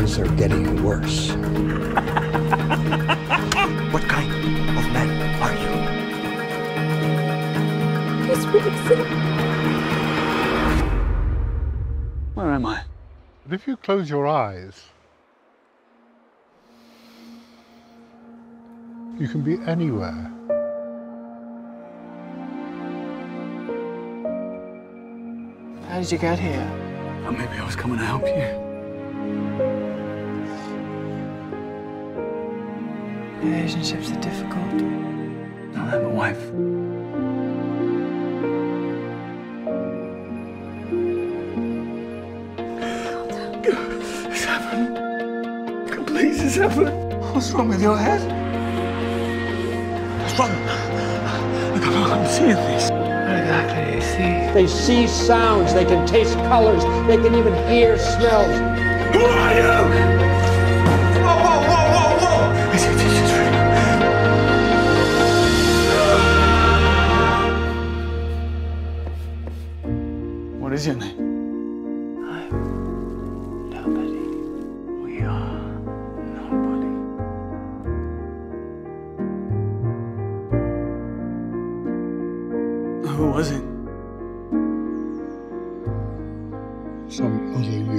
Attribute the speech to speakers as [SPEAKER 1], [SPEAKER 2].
[SPEAKER 1] lies are getting worse.
[SPEAKER 2] What kind of man are you?
[SPEAKER 3] He's really sick.
[SPEAKER 4] Where am I?
[SPEAKER 5] But if you close your eyes, you can be anywhere.
[SPEAKER 4] How did you get here? Oh, maybe I was coming to help you.
[SPEAKER 6] Relationships are difficult.
[SPEAKER 4] I'll have a wife. It's happened. Please, it's happened. What's wrong with your head? What's wrong? I'm seeing this.
[SPEAKER 6] What exactly do you see?
[SPEAKER 1] They see sounds, they can taste colors, they can even hear smells.
[SPEAKER 4] Who are you? Whoa, whoa, whoa, whoa, whoa! This is real. What is your name?
[SPEAKER 6] I'm nobody. We are nobody.
[SPEAKER 4] Who was it?
[SPEAKER 5] Some other